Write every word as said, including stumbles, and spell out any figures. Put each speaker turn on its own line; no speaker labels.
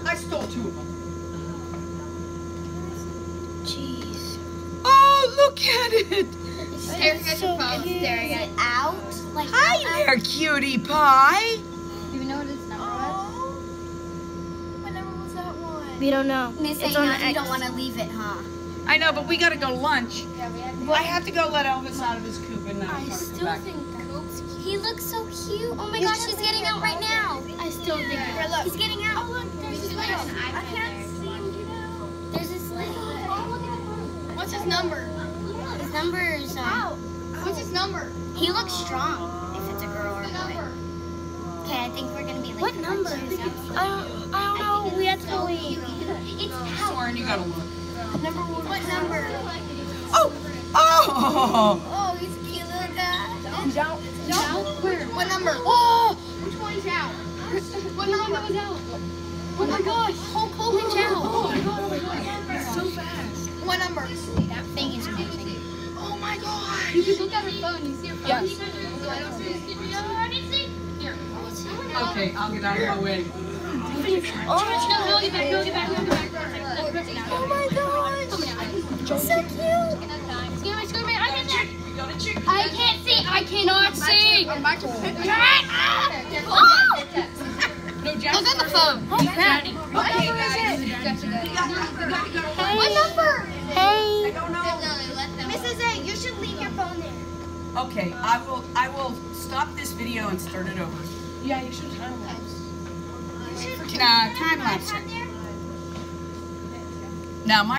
I stole two of them.
Jeez.
Oh, look at it.
Staring at your phone, staring at it.
Out? Like
Hi there, cutie pie.
Do you know what his number was?
What number was that one?
We don't know.
Miss
It's
A,
on
now
the
you
X.
don't want to leave it, huh?
I know, but we gotta go to lunch.
Yeah, we have to.
Well, I have to go let Elvis out of his coop and now
I
I'm gonna
still
come back.
think that's He looks so cute. Oh my gosh, he's getting out right now.
I still think
Here, look. He's getting out. Oh, look, there's his leg.
There's an
I
iPad
can't
there.
see him get out. There's his leg.
What's his number?
His number is, um,
What's his number?
he looks strong if it's a girl or a
The
boy.
number.
Okay, I think we're going to be late.
What
for
number?
lunch.
I don't, I don't know. We have to go eat.
It's out.
Soren, you gotta look.
Number one. What number?
Oh! Oh!
Oh, he's a cute little guy.
He's out.
He's out? Where?
What number?
Oh! Which one's out? What number was out? Oh my gosh!
Hulk Hogan's out.
Oh my god, oh my god.
It's so fast.
What number? That thing is amazing.
Oh my gosh! You can look at her phone. You see her phone?
Yes.
So I don't see his video. I didn't see. Here.
Okay, I'll get out of my way.
No, no, get back, no, get back, no, get back.
Oh my gosh. So cute.
See my screen, I can see.
We go to chicken.
I can't see. I cannot see.
I'm back to
Oh!
No, Jack.
Look at the phone. He's ready.
What number is it? We gotta, we gotta go.
What number?
Hey.
I don't know.
Missus A, you should leave your phone there.
Okay, I will. I will stop this video and start it over. Yeah, you should time lapse. Nah, time lapse. Now my.